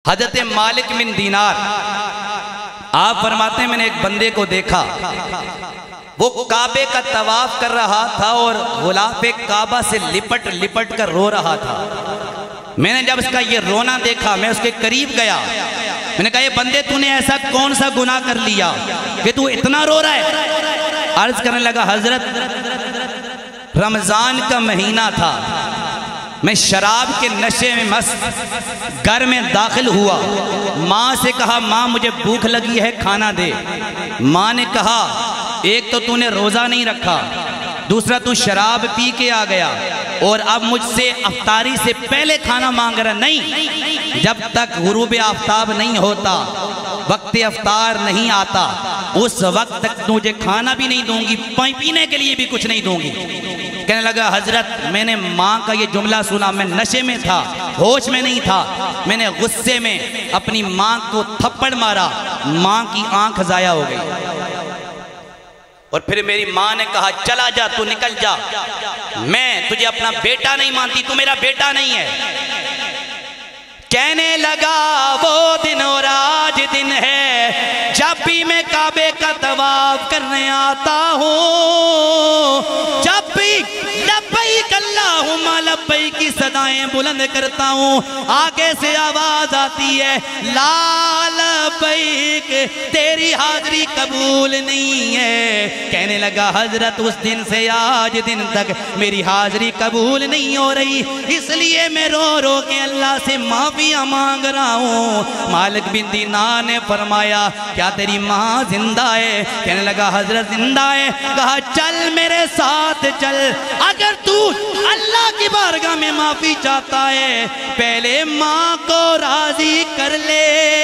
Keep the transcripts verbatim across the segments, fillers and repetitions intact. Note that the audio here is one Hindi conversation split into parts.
हजरत मालिक बिन दीनार आप फरमाते हैं मैंने एक बंदे को देखा, वो काबे का तवाफ कर रहा था और गुलाफ काबा से लिपट लिपट कर रो रहा था। मैंने जब उसका ये रोना देखा मैं उसके करीब गया, मैंने कहा ये बंदे तूने ऐसा कौन सा गुनाह कर लिया कि तू इतना रो रहा है? अर्ज करने लगा हजरत रमजान का महीना था, मैं शराब के नशे में मस्त घर में दाखिल हुआ। माँ से कहा माँ मुझे भूख लगी है खाना दे। माँ ने कहा एक तो तूने रोज़ा नहीं रखा, दूसरा तू शराब पी के आ गया और अब मुझसे अफ्तारी से पहले खाना मांग रहा। नहीं, जब तक गुरूब आफ्ताब नहीं होता, वक्त अफ्तार नहीं आता, उस वक्त तक तुझे खाना भी नहीं दूंगी, पीने के लिए भी कुछ नहीं दूंगी। कहने लगा हजरत मैंने माँ का ये जुमला सुना, मैं नशे में था, होश में नहीं था, मैंने गुस्से में अपनी माँ को थप्पड़ मारा, माँ की आंख जाया हो गई। और फिर मेरी माँ ने कहा चला जा तू निकल जा, मैं तुझे अपना बेटा नहीं मानती, तू मेरा बेटा नहीं है। कहने लगा वो दिन और आज दिन है जब भी मैं काबे का तवाफ करने आता हूँ, जब भी लब्बैक अल्लाहुम्मा लब्बैक की सदाएं बुलंद करता हूँ, आगे से आवाज आती है ला लब्बैक, तेरी हाजिरी कबूल नहीं है। कहने लगा हजरत उस दिन से आज दिन तक मेरी हाजिरी कबूल नहीं हो रही, इसलिए मैं रो रो के अल्लाह से माफिया मांग रहा हूँ। मालिक बिन दीनार ने फरमाया क्या तेरी माँ जिंदा है? कहने लगा हजरत जिंदा है। कहा चल मेरे साथ चल, अगर तू अल्लाह की बारगाह में माफी चाहता है पहले माँ को राजी कर ले।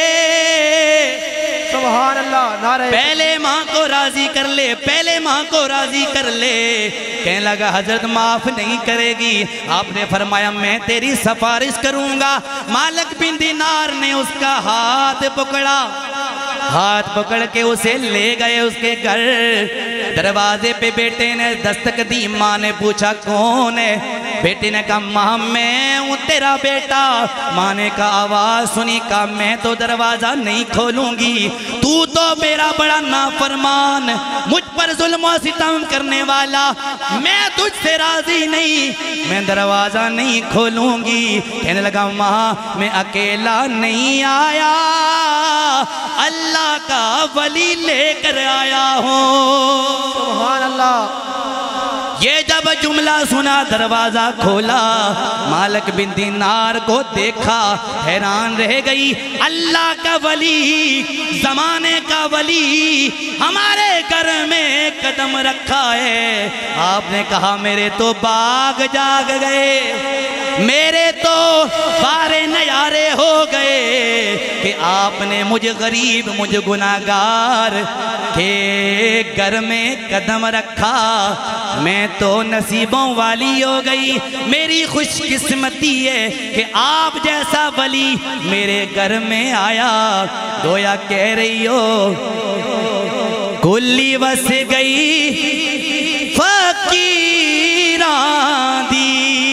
सुभान अल्लाह, नारे पहले माँ को राजी कर ले, पहले माँ को राजी कर ले। कहने लगा हजरत माफ नहीं करेगी। आपने फरमाया मैं तेरी सिफारिश करूंगा। मालिक बिन दीनार ने उसका हाथ पकड़ा, हाथ पकड़ के उसे ले गए उसके घर। दरवाजे पे बेटे ने दस्तक दी, माँ ने पूछा कौन है? बेटे ने कहा माँ मैं हूँ तेरा बेटा। माँ ने कहा आवाज सुनी, कहा मैं तो दरवाजा नहीं खोलूंगी, तू तो मेरा बड़ा नाफरमान, मुझ पर जुल्म और सितम करने वाला, मैं तुझसे राजी नहीं, मैं दरवाजा नहीं खोलूंगी। कहने लगा माँ मैं अकेला नहीं आया, अल्लाह का वली लेकर आया हूँ। सुभान अल्लाह। ये जब जुमला सुना दरवाजा खोला, मालिक बिन दीनार को देखा, हैरान रह गई। अल्लाह का वली, जमाने का वली हमारे घर में कदम रखा है। आपने कहा मेरे तो बाग जाग गए, मेरे तो बारे नयारे हो गए कि आपने मुझे गरीब, मुझे गुनाहगार के घर में कदम रखा। मैं तो नसीबों वाली हो गई, मेरी खुशकिस्मती है कि आप जैसा वली मेरे घर में आया। गोया कह रही हो कुल्ली बस गई फकीरां दी,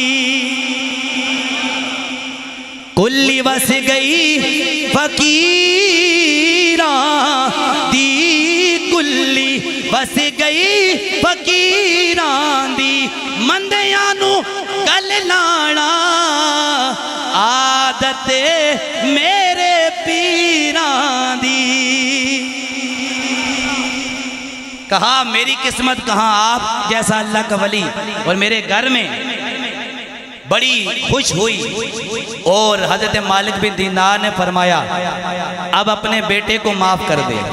कुल्ली बस गई फकीरां दी, कुल्ली बस गई फकीरां दी, मंदियां नू गल लाना आदत मेरे पीरां दी। कहा मेरी किस्मत कहाँ आप जैसा अल्लाह का वली, और मेरे घर में बड़ी खुश हुई। और हजरत मालिक बिन दीनार ने फरमाया अब अपने बेटे को माफ कर दे।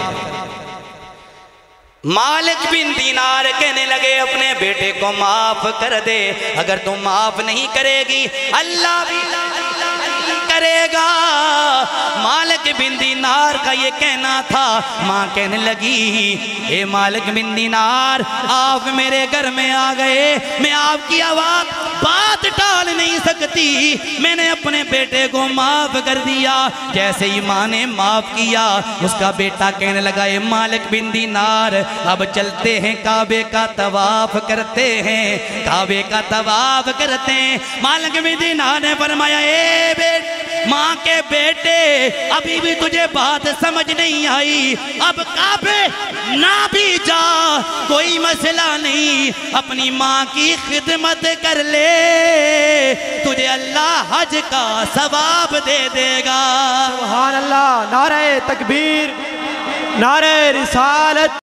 मालिक बिन दीनार कहने लगे अपने बेटे को माफ कर दे, अगर तुम माफ नहीं करेगी अल्लाह भी करेगा। मालिक बिन दीनार का ये कहना था। माँ कहने लगी हे मालिक बिन दीनार आप मेरे घर में आ गए, मैं आपकी आवाज बात टाल नहीं सकती, मैंने अपने बेटे को माफ कर दिया। जैसे ही माँ ने माफ किया उसका बेटा कहने लगा ए मालिक बिन दीनार अब चलते हैं काबे का तवाफ करते हैं, काबे का तवाफ करते हैं। मालिक बिन दीनार ने फरमाया ए बेटा माँ के बेटे, अभी भी तुझे बात समझ नहीं आई। अब काबे ना भी जा कोई मसला नहीं, अपनी माँ की खिदमत कर ले, तुझे अल्लाह हज का सवाब दे देगा। सुभान अल्लाह, नारे तकबीर, नारे रिसालत।